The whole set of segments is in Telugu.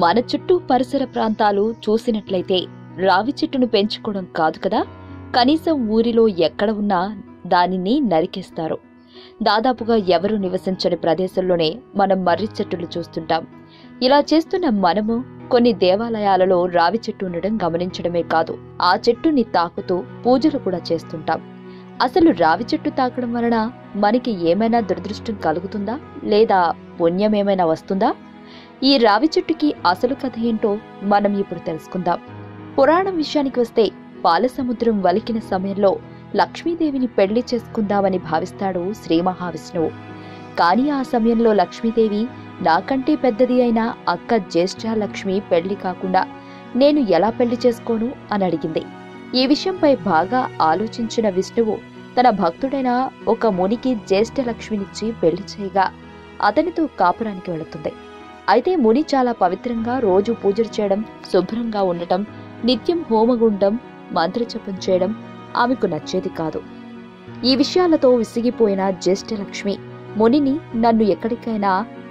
మన చుట్టూ పరిసర ప్రాంతాలు చూసినట్లయితే రావి చెట్టును పెంచుకోవడం కాదు కదా, కనీసం ఊరిలో ఎక్కడ ఉన్నా దానిని నరికేస్తారు. దాదాపుగా ఎవరు నివసించని ప్రదేశంలోనే మనం మర్రి చెట్టులు చూస్తుంటాం. ఇలా చేస్తున్న మనము కొన్ని దేవాలయాలలో రావి చెట్టు ఉండడం గమనించడమే కాదు, ఆ చెట్టుని తాకుతూ పూజలు కూడా చేస్తుంటాం. అసలు రావి చెట్టు తాకడం వలన మనకి ఏమైనా దురదృష్టం కలుగుతుందా, లేదా పుణ్యమేమైనా వస్తుందా? ఈ రావి చెట్టుకి అసలు కథ ఏంటో మనం ఇప్పుడు తెలుసుకుందాం. పురాణం విషయానికి వస్తే, పాలసముద్రం వలికిన సమయంలో లక్ష్మీదేవిని పెళ్లి చేసుకుందామని భావిస్తాడు శ్రీ మహావిష్ణువు. కానీ ఆ సమయంలో లక్ష్మీదేవి, నాకంటే పెద్దది అయిన అక్క జ్యేష్ఠలక్ష్మి పెళ్లి కాకుండా నేను ఎలా పెళ్లి చేసుకోను అని అడిగింది. ఈ విషయంపై బాగా ఆలోచించిన విష్ణువు తన భక్తుడైన ఒక మునికి జ్యేష్ఠలక్ష్మినిచ్చి పెళ్లి చేయగా అతనితో కాపురానికి వెళుతుంది. అయితే ముని చాలా పవిత్రంగా రోజు పూజలు చేయడం, శుభ్రంగా ఉండటం, నిత్యం హోమగుండం, మంత్రజపం చేయడం ఆమెకు నచ్చేది కాదు. ఈ విషయాలతో విసిగిపోయిన జ్యేష్ఠలక్ష్మి మునిని, నన్ను ఎక్కడికైనా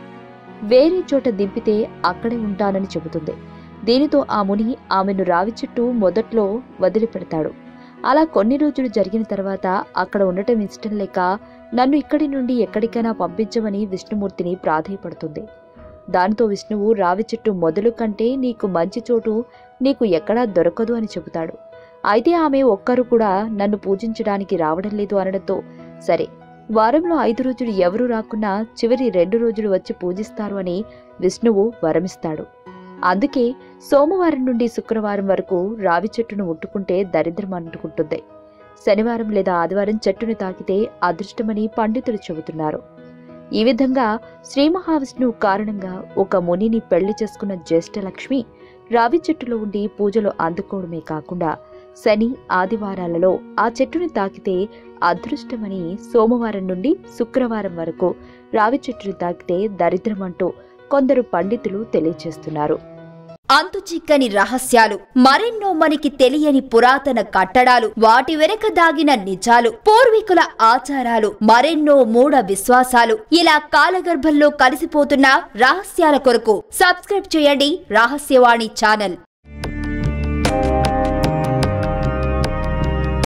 వేరే చోట దింపితే అక్కడే ఉంటానని చెబుతుంది. దీనితో ఆ ముని ఆమెను రావి చెట్టు మొదట్లో వదిలిపెడతాడు. అలా కొన్ని రోజులు జరిగిన తర్వాత అక్కడ ఉండటం ఇష్టం లేక, నన్ను ఇక్కడి నుండి ఎక్కడికైనా పంపించమని విష్ణుమూర్తిని ప్రాధేయపడుతుంది. దానితో విష్ణువు, రావి చెట్టు మొదలు కంటే నీకు మంచి చోటు నీకు ఎక్కడా దొరకదు అని చెబుతాడు. అయితే ఆమె ఒక్కరు కూడా నన్ను పూజించడానికి రావడం లేదు అనడంతో, సరే వారంలో 5 రోజులు ఎవరూ రాకున్నా చివరి 2 రోజులు వచ్చి పూజిస్తారు అని విష్ణువు వరమిస్తాడు. అందుకే సోమవారం నుండి శుక్రవారం వరకు రావి చెట్టును ముట్టుకుంటే దరిద్రం అంటుకుంటుంది. శనివారం లేదా ఆదివారం చెట్టును తాకితే అదృష్టమని పండితులు చెబుతున్నారు. ఈ విధంగా శ్రీ మహావిష్ణువు కారణంగా ఒక మునిని పెళ్లి చేసుకున్న జ్యేష్ఠలక్ష్మి రావి చెట్టులో ఉండి పూజలు అందుకోవడమే కాకుండా శని ఆదివారాలలో ఆ చెట్టుని తాకితే అదృష్టమని, సోమవారం నుండి శుక్రవారం వరకు రావి చెట్టుని తాకితే దరిద్రం అంటూ కొందరు పండితులు తెలియజేస్తున్నారు. అంతు చిక్కని రహస్యాలు, మరెన్నో మనకి తెలియని పురాతన కట్టడాలు, వాటి వెనక దాగిన నిజాలు, పూర్వీకుల ఆచారాలు, మరెన్నో మూఢ విశ్వాసాలు, ఇలా కాలగర్భంలో కలిసిపోతున్న రహస్యాల కొరకు సబ్స్క్రైబ్ చేయండి రహస్యవాణి ఛానల్.